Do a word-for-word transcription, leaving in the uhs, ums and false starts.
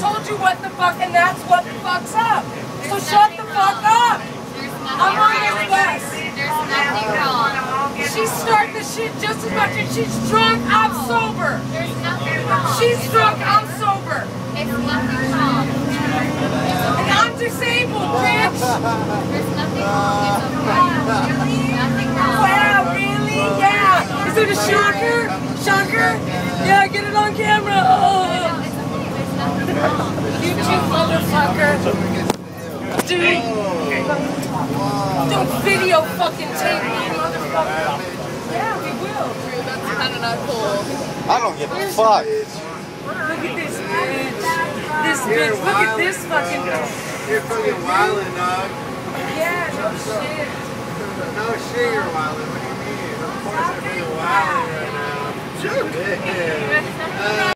told you what the fuck, and that's what the fuck's up. So shut the fuck up. I'm on this bus. There's nothing wrong. She started the shit just as much as she's drunk, I'm sober. There's nothing wrong. She's drunk, I'm sober. It's nothing wrong. And I'm disabled, bitch. There's nothing wrong. It's okay. Nothing wrong. Wow, really? Yeah. Is it a shocker? Shocker? Yeah, get it on camera. Oh. No, it's okay. There's nothing wrong. You two motherfucker. Dude. Don't video fucking tape me, motherfucker. Yeah, we will. That's kind of not cool. I don't give a fuck. Look at this bitch. This bitch. Look at this fucking bitch. You're fucking wildin', dog. Yeah, no shit. No shit, you're wildin'. What do you mean? Of course I'm fucking wildin' right now. Sure. Yeah.